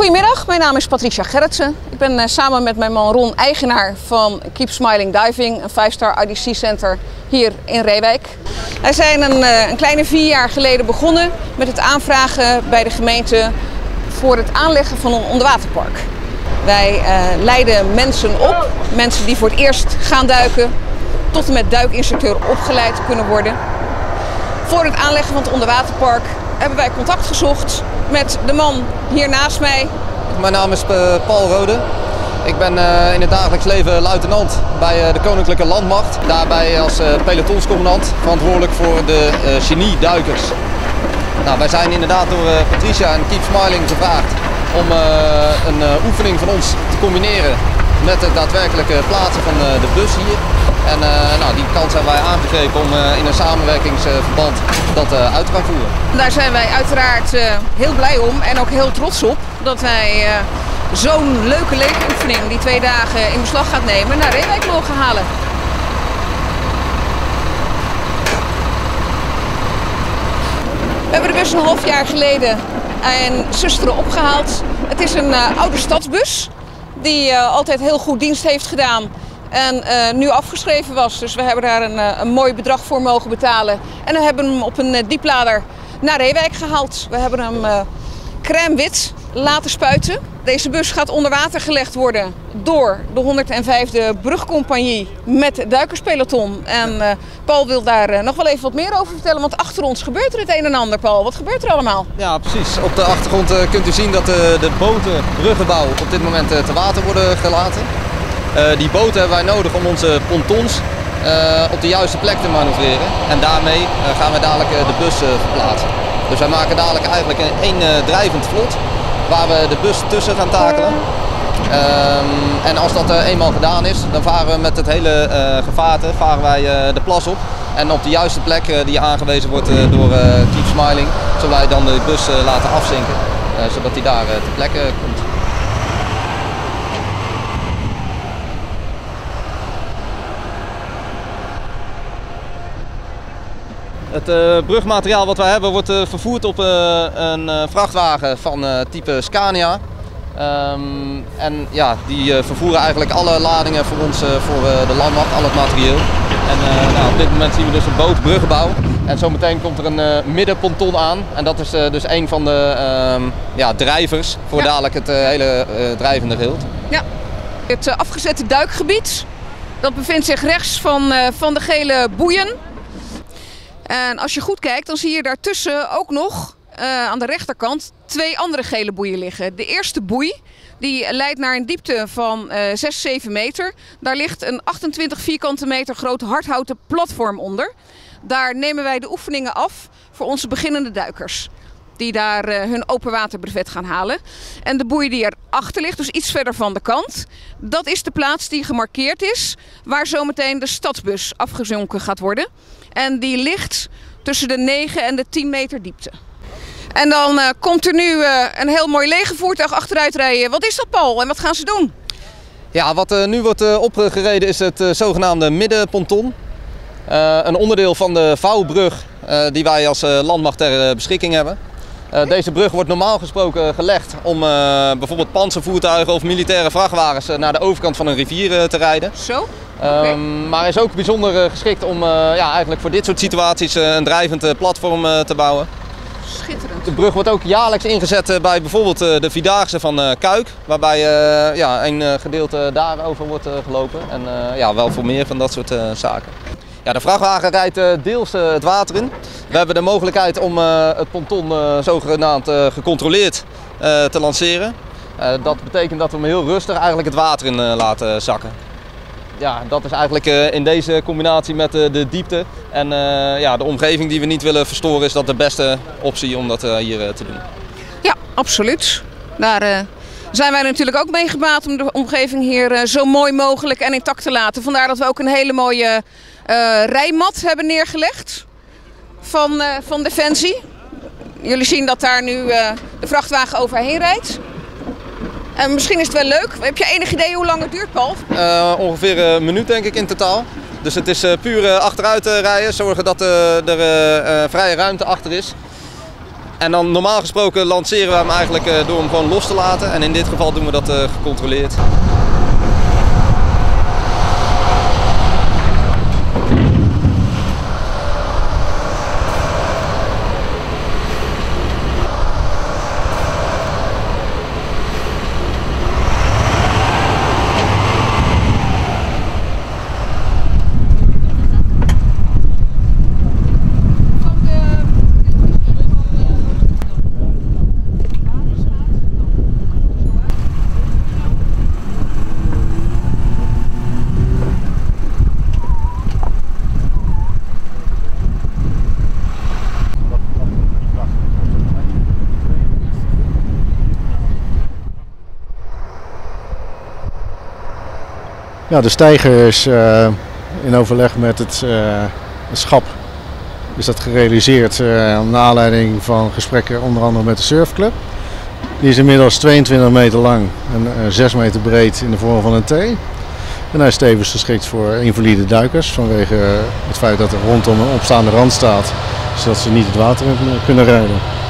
Goedemiddag, mijn naam is Patricia Gerritsen. Ik ben samen met mijn man Ron eigenaar van Keep Smiling Diving, een 5-star IDC center hier in Reewijk. Wij zijn een kleine 4 jaar geleden begonnen met het aanvragen bij de gemeente voor het aanleggen van een onderwaterpark. Wij leiden mensen op, mensen die voor het eerst gaan duiken, tot en met duikinstructeur opgeleid kunnen worden. Voor het aanleggen van het onderwaterpark hebben wij contact gezocht met de man hier naast mij. Mijn naam is Paul Rode. Ik ben in het dagelijks leven luitenant bij de Koninklijke Landmacht. Daarbij als pelotonscommandant verantwoordelijk voor de genieduikers. Nou, wij zijn inderdaad door Patricia en Keep Smiling gevraagd om een oefening van ons te combineren met het daadwerkelijke plaatsen van de bus hier. En die kans hebben wij aangegrepen om in een samenwerkingsverband dat uit te gaan voeren. Daar zijn wij uiteraard heel blij om en ook heel trots op dat wij zo'n leuke leeroefening die 2 dagen in beslag gaat nemen naar Reewijk mogen halen. We hebben de bus een half jaar geleden in Susteren opgehaald. Het is een oude stadsbus die altijd heel goed dienst heeft gedaan. En nu afgeschreven was, dus we hebben daar een mooi bedrag voor mogen betalen. En we hebben hem op een dieplader naar Reewijk gehaald. We hebben hem crème wit laten spuiten. Deze bus gaat onder water gelegd worden door de 105e brugcompagnie met duikerspeloton. En Paul wil daar nog wel even wat meer over vertellen, want achter ons gebeurt er het een en ander. Paul, wat gebeurt er allemaal? Ja, precies. Op de achtergrond kunt u zien dat de boten, bruggenbouw, op dit moment te water worden gelaten. Die boten hebben wij nodig om onze pontons op de juiste plek te manoeuvreren. En daarmee gaan we dadelijk de bus verplaatsen. Dus wij maken dadelijk eigenlijk één drijvend vlot waar we de bus tussen gaan takelen. En als dat eenmaal gedaan is, dan varen we met het hele gevaarte de plas op. En op de juiste plek die aangewezen wordt door Keep Smiling, zullen wij dan de bus laten afzinken, zodat die daar ter plekke komt. Het brugmateriaal wat wij hebben wordt vervoerd op een vrachtwagen van type Scania. En ja, die vervoeren eigenlijk alle ladingen voor ons, voor de landmacht, al het materieel. En op dit moment zien we dus een boot bruggenbouw. En zometeen komt er een middenponton aan. En dat is dus een van de drijvers voor dadelijk het hele drijvende gedeelte. Ja, het afgezette duikgebied, dat bevindt zich rechts van de gele boeien. En als je goed kijkt, dan zie je daartussen ook nog aan de rechterkant 2 andere gele boeien liggen. De eerste boei die leidt naar een diepte van 6-7 meter. Daar ligt een 28 vierkante meter groot hardhouten platform onder. Daar nemen wij de oefeningen af voor onze beginnende duikers, die daar hun openwaterbrevet gaan halen. En de boei die erachter ligt, dus iets verder van de kant, dat is de plaats die gemarkeerd is, waar zometeen de stadsbus afgezonken gaat worden. En die ligt tussen de 9 en de 10 meter diepte. En dan komt er nu een heel mooi legervoertuig achteruit rijden. Wat is dat, Paul, en wat gaan ze doen? Ja, wat nu wordt opgereden is het zogenaamde middenponton. Een onderdeel van de vouwbrug die wij als landmacht ter beschikking hebben. Deze brug wordt normaal gesproken gelegd om bijvoorbeeld pantservoertuigen of militaire vrachtwagens naar de overkant van een rivier te rijden. Zo? Okay. Maar is ook bijzonder geschikt om eigenlijk voor dit soort situaties een drijvend platform te bouwen. Schitterend. De brug wordt ook jaarlijks ingezet bij bijvoorbeeld de Vierdaagse van Kuik, waarbij een gedeelte daarover wordt gelopen en wel voor meer van dat soort zaken. Ja, de vrachtwagen rijdt deels het water in. We hebben de mogelijkheid om het ponton zogenaamd gecontroleerd te lanceren. Dat betekent dat we hem heel rustig eigenlijk het water in laten zakken. Ja, dat is eigenlijk in deze combinatie met de diepte en de omgeving die we niet willen verstoren, is dat de beste optie om dat hier te doen. Ja, absoluut. Daar zijn wij natuurlijk ook mee gebaat om de omgeving hier zo mooi mogelijk en intact te laten. Vandaar dat we ook een hele mooie rijmat hebben neergelegd van Defensie. Jullie zien dat daar nu de vrachtwagen overheen rijdt. En misschien is het wel leuk. Heb je enig idee hoe lang het duurt, Paul? Ongeveer een minuut denk ik in totaal. Dus het is puur achteruit rijden, zorgen dat er vrije ruimte achter is. En dan normaal gesproken lanceren we hem eigenlijk door hem gewoon los te laten. En in dit geval doen we dat gecontroleerd. Ja, de steiger is in overleg met het schap is dat gerealiseerd naar aanleiding van gesprekken onder andere met de surfclub. Die is inmiddels 22 meter lang en 6 meter breed in de vorm van een T. En hij is tevens geschikt voor invalide duikers vanwege het feit dat er rondom een opstaande rand staat, zodat ze niet het water in kunnen rijden.